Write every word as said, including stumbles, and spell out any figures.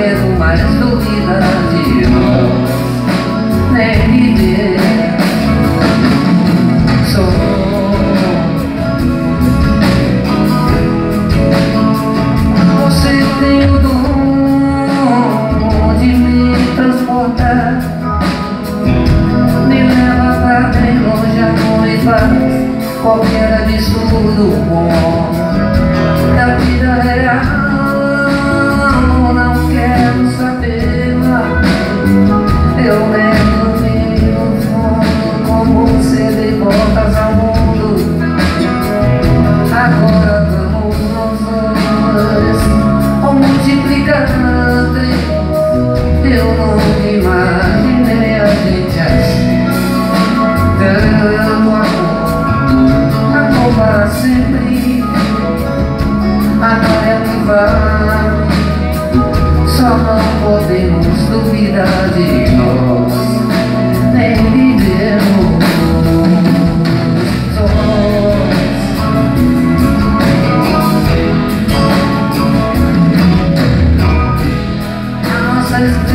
quero mais dúvida de nós, nem viver só. Você tem o dom de me transportar, me leva pra bem longe, amor, e faz qualquer absurdo bom da vida real. Não quero saber mais, eu lembro me no fundo como você de voltas ao mundo. Agora vamos nós dois, o multiplicante. Eu nunca imaginei a gente assim, tanto amor, amor para sempre. Agora é que vai, só não podemos duvidar de nós, nem vivemos sós. A nossa